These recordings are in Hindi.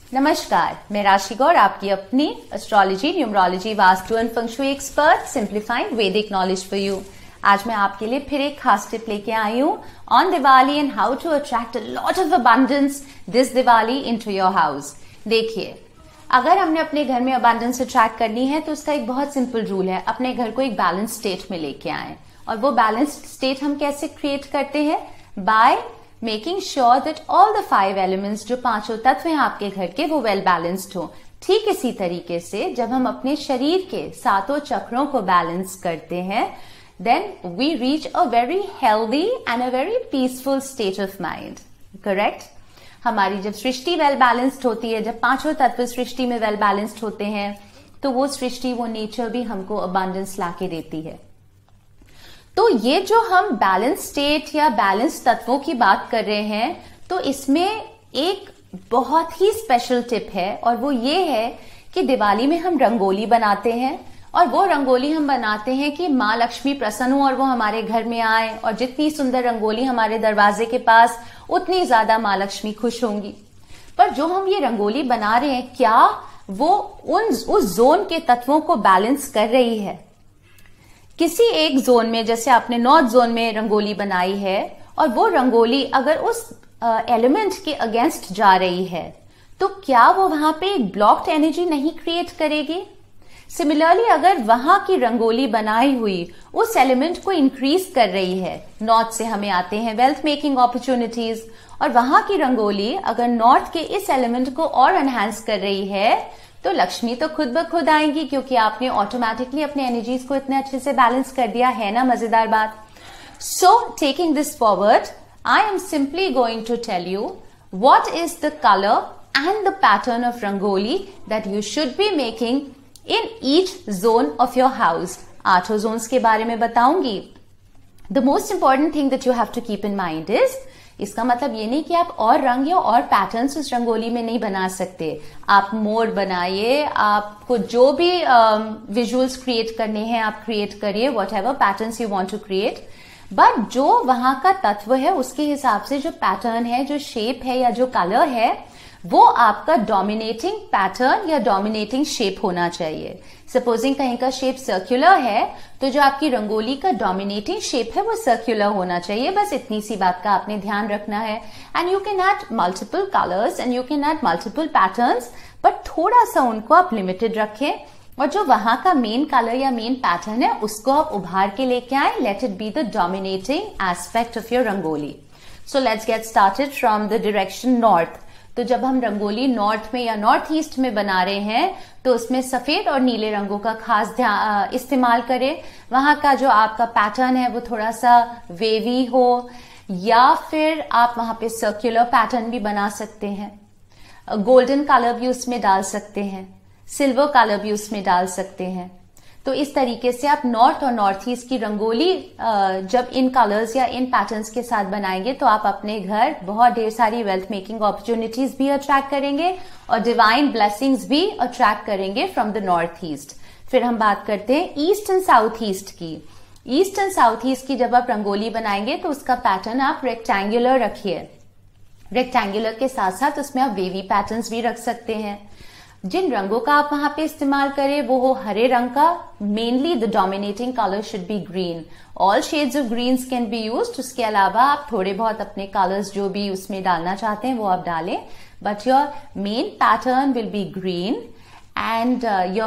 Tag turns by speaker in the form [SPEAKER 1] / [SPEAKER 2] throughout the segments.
[SPEAKER 1] नमस्कार, मैं राशि गौर, आपकी अपनी astrology, numerology, vastu and feng shui expert, simplifying Vedic knowledge for you. आज मैं आपके लिए फिर एक खास टिप लेके आई हूँ on Diwali and how to attract a lot of abundance this Diwali into your house. देखिए, अगर हमने अपने घर में अबंडेंस अट्रैक्ट करनी है तो उसका एक बहुत सिंपल रूल है, अपने घर को एक बैलेंस स्टेट में लेके आए। और वो बैलेंस स्टेट हम कैसे क्रिएट करते हैं? By making sure that all the 5 elements, जो 5 तत्व हैं आपके घर के, वो वेल बैलेंस्ड हो। ठीक इसी तरीके से जब हम अपने शरीर के 7 चक्रों को बैलेंस करते हैं, then we reach a very healthy and a very peaceful state of mind. Correct? हमारी जब सृष्टि वेल बैलेंस्ड होती है, जब 5 तत्व सृष्टि में वेल बैलेंस्ड होते हैं, तो वो सृष्टि, वो नेचर भी हमको अबंडेंस लाके देती है। तो ये जो हम बैलेंस स्टेट या बैलेंस तत्वों की बात कर रहे हैं, तो इसमें एक बहुत ही स्पेशल टिप है, और वो ये है कि दिवाली में हम रंगोली बनाते हैं, और वो रंगोली हम बनाते हैं कि माँ लक्ष्मी प्रसन्न हो और वो हमारे घर में आए, और जितनी सुंदर रंगोली हमारे दरवाजे के पास, उतनी ज्यादा माँ लक्ष्मी खुश होंगी। पर जो हम ये रंगोली बना रहे हैं, क्या वो उस जोन के तत्वों को बैलेंस कर रही है? किसी एक जोन में, जैसे आपने नॉर्थ जोन में रंगोली बनाई है, और वो रंगोली अगर उस एलिमेंट के अगेंस्ट जा रही है, तो क्या वो वहां पे एक ब्लॉक्ड एनर्जी नहीं क्रिएट करेगी? सिमिलरली, अगर वहां की रंगोली बनाई हुई उस एलिमेंट को इंक्रीज कर रही है, नॉर्थ से हमें आते हैं वेल्थ मेकिंग अपॉर्चुनिटीज, और वहां की रंगोली अगर नॉर्थ के इस एलिमेंट को और एनहांस कर रही है, तो लक्ष्मी तो खुद ब खुद आएंगी, क्योंकि आपने ऑटोमेटिकली अपने एनर्जीज को इतने अच्छे से बैलेंस कर दिया है ना। मजेदार बात। So taking this forward, I am simply going to tell you what is the colour and the pattern of rangoli that you should be making in each zone of your house. 8 zones के बारे में बताऊंगी। The most important thing that you have to keep in mind is, इसका मतलब ये नहीं कि आप और रंग या और पैटर्न्स उस रंगोली में नहीं बना सकते। आप मोर बनाइए, आपको जो भी विजुअल्स क्रिएट करने हैं आप क्रिएट करिए, whatever patterns you want to create. But जो वहां का तत्व है, उसके हिसाब से जो पैटर्न है, जो शेप है या जो कलर है, वो आपका डोमिनेटिंग पैटर्न या डोमिनेटिंग शेप होना चाहिए। सपोजिंग कहीं का शेप सर्कुलर है, तो जो आपकी रंगोली का डोमिनेटिंग शेप है वो सर्कुलर होना चाहिए। बस इतनी सी बात का आपने ध्यान रखना है। And you can add multiple colours and you can add multiple patterns, but थोड़ा सा उनको आप लिमिटेड रखें, और जो वहां का मेन कलर या मेन पैटर्न है उसको आप उभार के लेके आए। Let it be the dominating aspect of your rangoli. So let's get started from the direction north. तो जब हम रंगोली नॉर्थ में या नॉर्थ ईस्ट में बना रहे हैं, तो उसमें सफेद और नीले रंगों का खास ध्यान इस्तेमाल करें। वहां का जो आपका पैटर्न है वो थोड़ा सा वेवी हो, या फिर आप वहां पे सर्कुलर पैटर्न भी बना सकते हैं। गोल्डन कलर भी उसमें डाल सकते हैं, सिल्वर कलर भी उसमें डाल सकते हैं। तो इस तरीके से आप नॉर्थ और नॉर्थ ईस्ट की रंगोली जब इन कलर्स या इन पैटर्न्स के साथ बनाएंगे, तो आप अपने घर बहुत ढेर सारी वेल्थ मेकिंग अपॉर्चुनिटीज भी अट्रैक्ट करेंगे और डिवाइन ब्लेसिंग्स भी अट्रैक्ट करेंगे फ्रॉम द नॉर्थ ईस्ट। फिर हम बात करते हैं ईस्ट एंड साउथ ईस्ट की। ईस्ट एंड साउथ ईस्ट की जब आप रंगोली बनाएंगे, तो उसका पैटर्न आप रेक्टेंगुलर रखिए। रेक्टेंगुलर के साथ साथ उसमें आप वेवी पैटर्न्स भी रख सकते हैं। जिन रंगों का आप वहां पे इस्तेमाल करें वो हो हरे रंग का। Mainly the dominating colour should be green. All shades of greens can be used. उसके अलावा आप थोड़े बहुत अपने कलर्स जो भी उसमें डालना चाहते हैं वो आप डालें, but your main pattern will be green and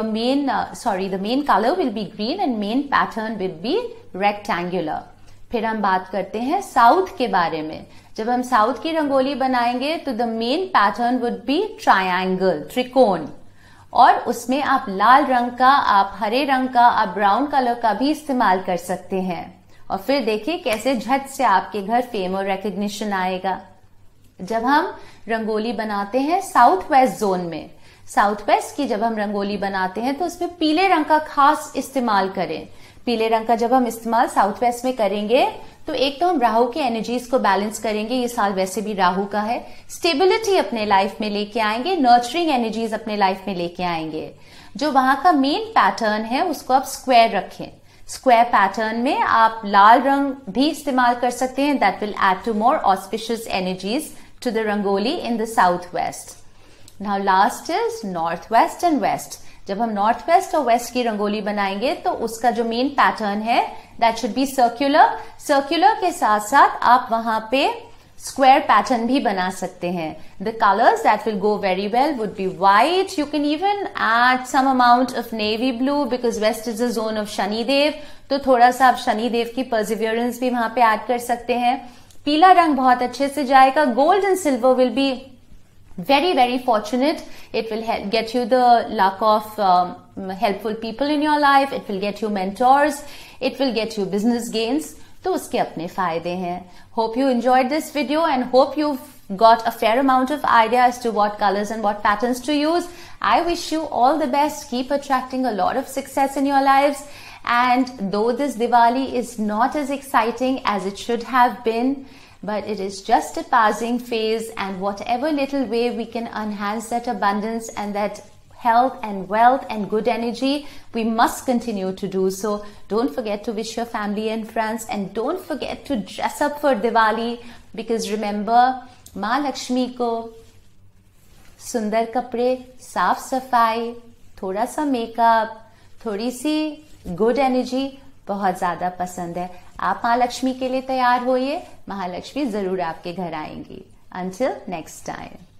[SPEAKER 1] the main color will be green and main pattern will be rectangular. फिर हम बात करते हैं साउथ के बारे में। जब हम साउथ की रंगोली बनाएंगे तो the main pattern would be triangle, त्रिकोण, और उसमें आप लाल रंग का, आप हरे रंग का, आप ब्राउन कलर का भी इस्तेमाल कर सकते हैं। और फिर देखिए कैसे झट से आपके घर फेम और रिकग्निशन आएगा। जब हम रंगोली बनाते हैं साउथ वेस्ट जोन में, साउथ वेस्ट की जब हम रंगोली बनाते हैं तो उसमें पीले रंग का खास इस्तेमाल करें। पीले रंग का जब हम इस्तेमाल साउथ वेस्ट में करेंगे तो एक तो हम राहु के एनर्जीज को बैलेंस करेंगे, ये साल वैसे भी राहु का है। स्टेबिलिटी अपने लाइफ में लेके आएंगे, नर्चरिंग एनर्जीज अपने लाइफ में लेके आएंगे। जो वहां का मेन पैटर्न है उसको आप स्क्वायर रखें। स्क्वायर पैटर्न में आप लाल रंग भी इस्तेमाल कर सकते हैं। That will add to more auspicious energies to the rangoli in the south west. Now last is north west and west. जब हम नॉर्थ वेस्ट और वेस्ट की रंगोली बनाएंगे तो उसका जो मेन पैटर्न है that should be circular. Circular के साथ साथ आप वहां पे स्क्वायर पैटर्न भी बना सकते हैं. The colours that will go very well would be white. You can even add some amount of navy blue because west is a zone of Shanidev, तो थोड़ा सा आप शनिदेव की परसिवियरेंस भी वहां पे ऐड कर सकते हैं. पीला रंग बहुत अच्छे से जाएगा. Gold and silver will be very fortunate. It will get you the luck of helpful people in your life. It will get you mentors. It will get you business gains. तो उसके अपने फायदे हैं. Hope you enjoyed this video and hope you've got a fair amount of idea as to what colors and what patterns to use. I wish you all the best. Keep attracting a lot of success in your lives. And though this Diwali is not as exciting as it should have been, but it is just a passing phase, and whatever little way we can enhance that abundance and that health and wealth and good energy, we must continue to do so. Don't forget to wish your family and friends, and don't forget to dress up for Diwali, because remember, माँ लक्ष्मी को सुंदर कपड़े, साफ सफाई, थोड़ा सा मेकअप, थोड़ी सी गुड एनर्जी बहुत ज्यादा पसंद है. आप महालक्ष्मी के लिए तैयार होइए, महालक्ष्मी जरूर आपके घर आएंगी. Until next time.